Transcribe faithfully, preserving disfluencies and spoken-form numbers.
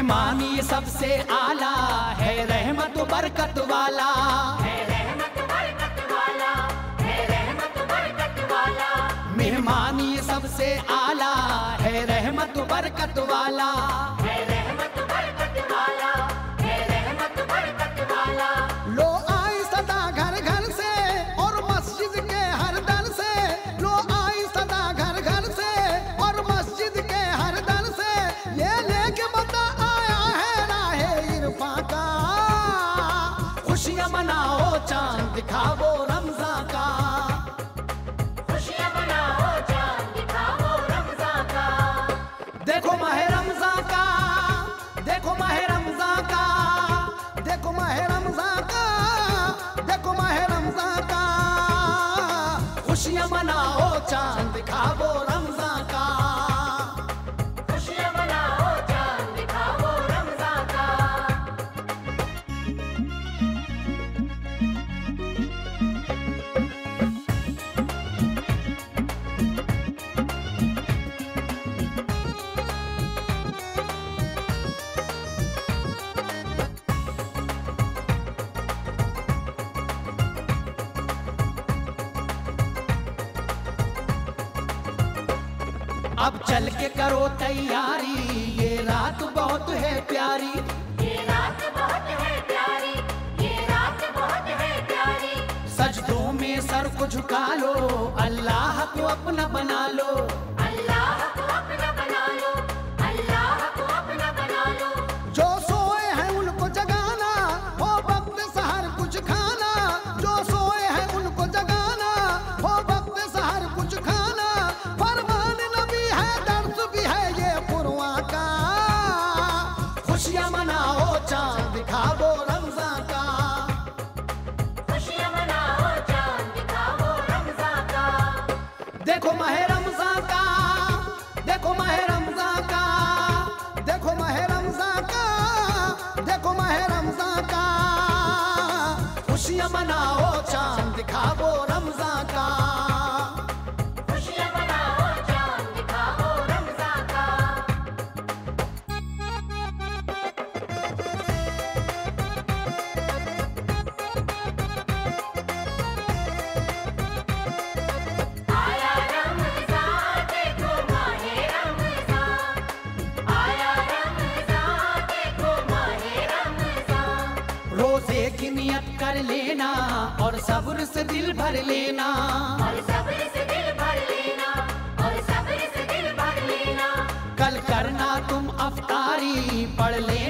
मेहमानी सबसे आला है, रहमत बरकत वाला है, रहमत बरकत वाला है, रहमत बरकत वाला। मेहमानी सबसे आला है, रहमत बरकत वाला है, रहमत बरकत वाला है, रहमत बरकत वाला। लो आई सदा घर घर से और मस्जिद के हर दर से, लो आई सदा घर घर से और मस्जिद के हर दर से, ये लेके बता आया है राहे इरफा का। खुशियां मनाओ चांद दिखाओ रमजान का, खुशियां मनाओ चांद दिखाओ रमजान का। देखो माह रमजान का, देखो माह रमजान का, देखो माह रमजान का, देखो माह रमजान का। खुशियां मनाओ चांद दिखाओ रमजान का, खुशियां मनाओ चांद दिखाओ रमजान का। अब चल के करो तैयारी, ये रात बहुत है प्यारी। ये रात बहुत है प्यारी, ये रात बहुत है प्यारी। सजदों में सर को झुका लो, अल्लाह को अपना बना लो। अल्लाह को अपना बना लो, अल्लाह को अपना बना लो। जो सोए हैं उनको जगाना, हो वक्त सहर कुछ खाना। जो सोए हैं उनको जगाना, हो वक्त सहर कुछ खाना। फरमान नबी है, दर्स भी है ये कुरआन का। खुशियां मनाओ चांद दिखाओ रमजान का, खुशियां मनाओ चांद दिखाओ रमजान का। देखो माह रमजान का, देखो माह रमजान का, देखो माह रमजान का, देखो माह रमजान का। खुशियां मनाओ चांद दिखाओ रमजान का, खुशियां मनाओ चांद दिखाओ रमजान का। आया रमजान देखो माहे रमजान, आया रमजान देखो माहे रमजान। रोजे की नियत कर लेना और सब्र से दिल भर लेना। और सब्र से दिल भर लेना, और सब्र से दिल भर लेना। कल करना तुम अफ्तारी, पढ़ लेना